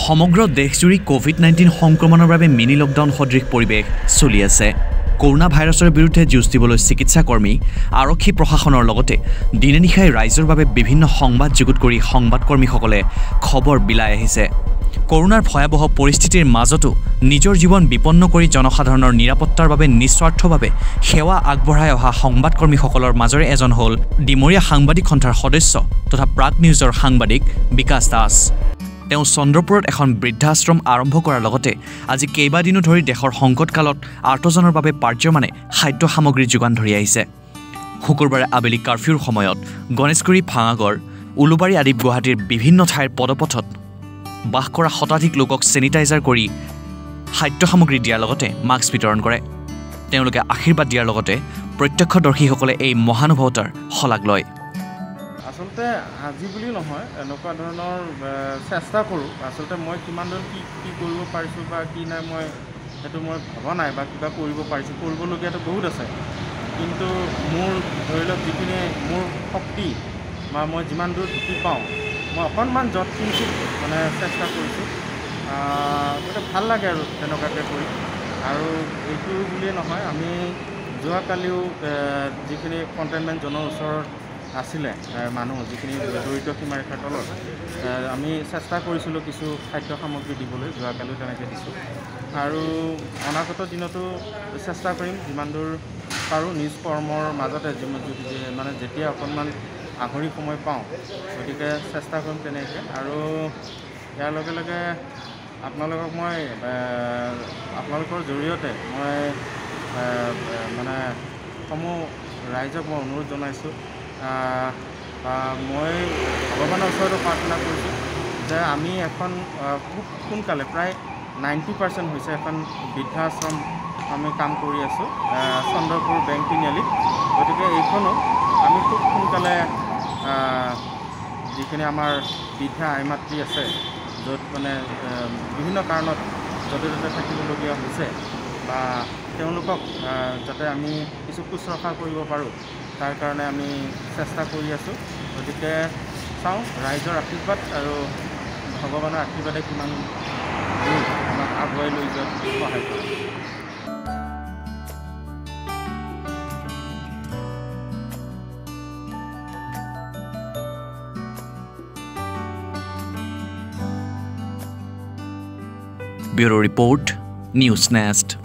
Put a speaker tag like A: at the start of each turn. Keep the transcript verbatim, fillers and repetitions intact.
A: সমগ্ৰ দেশজুৰি Covid nineteen সংক্ৰমণৰ বাবে মিনি লকডাউন সদৃশ পৰিৱেশ চলি আছে। কৰোনা ভাইৰাছৰ বিৰুদ্ধে যুঁজ দিবলৈ চিকিৎসা কৰ্মী, আৰক্ষী প্ৰশাসনৰ লগতে দিনে নিশাই ৰাইজৰ বাবে বিভিন্ন সংবাদ যুগুত কৰি সংবাদকৰ্মীসকলে খবৰ বিলাই আহিছে। কৰোনাৰ ভয়াবহ পৰিস্থিতিৰ মাজতো নিজৰ জীৱন বিপন্ন কৰি জনসাধাৰণৰ নিৰাপত্তাৰ বাবে নিস্বাৰ্থভাৱে সেৱা আগবঢ়াই অহা সংবাদকৰ্মীসকলৰ মাজৰে এজন হ'ল ডিমৰীয়া সাংবাদিক সন্থাৰ সদস্য তথা প্ৰাগ নিউজৰ সাংবাদিক বিকাশ দাস। তেওঁ চন্দ্ৰপুৰত এখন বৃদ্ধাশ্ৰম আৰম্ভ কৰাৰ লগতে আজি কেইবাদিনো ধৰি দেশৰ সংকটকালত আৰ্তজনৰ বাবে পাৰ্যমানে খাদ্য সামগ্ৰী যোগান ধৰি আহিছে। শুকুৰবাৰে আবেলি কাৰ্ফিউৰ সময়ত গণেশগুৰি, ভাঙাগড়, উলুবাৰী আদি গুৱাহাটীৰ বিভিন্ন ঠাইৰ পদপথত বাস কৰা শতাধিক লোকক চেনিটাইজাৰ কৰি খাদ্য সামগ্ৰী দিয়াৰ লগতে মাস্ক বিতৰণ কৰে। তেওঁলোকে আশীৰ্বাদ দিয়াৰ লগতে প্ৰত্যক্ষদৰ্শীসকলে এই মহানুভৱতাৰ শলাগ লয়।
B: আচলতে আজি বুলি নহয়, এনেকুৱা ধৰণৰ চেষ্টা কৰোঁ। আচলতে মই কিমান দূৰ কি কি কৰিব পাৰিছোঁ বা কি নাই মই সেইটো মই ভবা নাই বা কিবা কৰিব পাৰিছোঁ। কৰিবলগীয়াটো বহুত আছে, কিন্তু মোৰ ধৰি লওক যিখিনি মোৰ শক্তি বা মই যিমান দূৰ ঢুকি পাওঁ মই অকণমান য'ত কিঞ্চিত মানে চেষ্টা কৰিছোঁ। গতিকে ভাল লাগে আৰু তেনেকুৱাকৈ কৰি। আৰু এইটো বুলিয়ে নহয়, আমি যোৱাকালিও যিখিনি কণ্টেইনমেণ্ট জ'নৰ ওচৰত আছিলে মানুহ, যিখিনি দৰিদ্ৰ সীমাৰেখাৰ তলত, আমি চেষ্টা কৰিছিলোঁ কিছু খাদ্য সামগ্ৰী দিবলৈ। যোৱাকালিও তেনেকৈ দিছোঁ আৰু অনাগত দিনতো চেষ্টা কৰিম যিমান দূৰ পাৰোঁ নিজ কৰ্মৰ মাজতে, মানে যেতিয়া অকণমান আহৰি সময় পাওঁ, গতিকে চেষ্টা কৰিম তেনেকৈ। আৰু ইয়াৰ লগে লগে আপোনালোকক মই আপোনালোকৰ জৰিয়তে মই মানে সমূহ ৰাইজক মই অনুৰোধ জনাইছোঁ, মই ভগৱানৰ ওচৰতো প্ৰাৰ্থনা কৰিছোঁ যে আমি এখন খুব সোনকালে, প্ৰায় নাইণ্টি পাৰ্চেণ্ট হৈছে এখন বৃদ্ধাশ্ৰম আমি কাম কৰি আছোঁ চন্দ্ৰপুৰ বেংক তিনিআলিত। গতিকে এইখনো আমি খুব সোনকালে যিখিনি আমাৰ বৃদ্ধা আই মাতৃ আছে, য'ত মানে বিভিন্ন কাৰণত য'তে ত'তে থাকিবলগীয়া হৈছে বা তেওঁলোকক যাতে আমি কিছু শুশ্ৰূষা কৰিব পাৰোঁ, তাৰ কাৰণে আমি চেষ্টা কৰি আছোঁ। গতিকে চাওঁ ৰাইজৰ আশীৰ্বাদ আৰু ভগৱানৰ আশীৰ্বাদে কিমান দূৰ আমাক আগুৱাই লৈ যোৱাত সহায় কৰে।
A: Bureau Report, News Nest.